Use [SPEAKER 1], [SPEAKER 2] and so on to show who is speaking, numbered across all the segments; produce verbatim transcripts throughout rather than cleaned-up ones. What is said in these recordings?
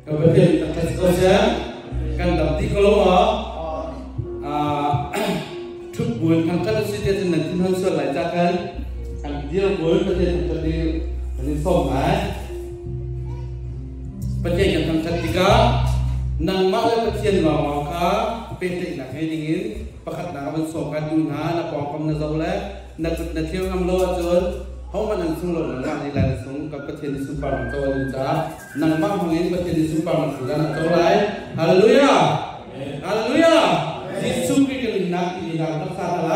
[SPEAKER 1] Kemudian kita saja kan tapi kalau ahทุกบุญทางการศึกษาจะนั่งที่ห้องสวดหลายจากกันอันเดียวบุญประเทศทางการประเทศส่งมาประเทศกันทางการติกานังมาและประเทศเราค่ะเป็นที่นักให้ดิ้งประคัตนาบันส่งการดูหานักปองคำนักเจ้าและนักนักเที่ยวงามโลจนเขามันนั่งสุ่งโลนั่งว่าในหลายสุ่งกับประเทศที่สุภาพเจ้าดูจ้านังมาของเองประเทศที่สุภาพมันคือการเจ้าไรฮาเลลูยาฮาเลลูยาที่สุขที่กันนักที่นักรักษาอะไร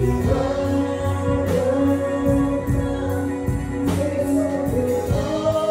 [SPEAKER 2] Oh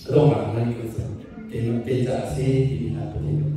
[SPEAKER 1] rong ma na ni ko sa ke ma pe ja se ti na to ni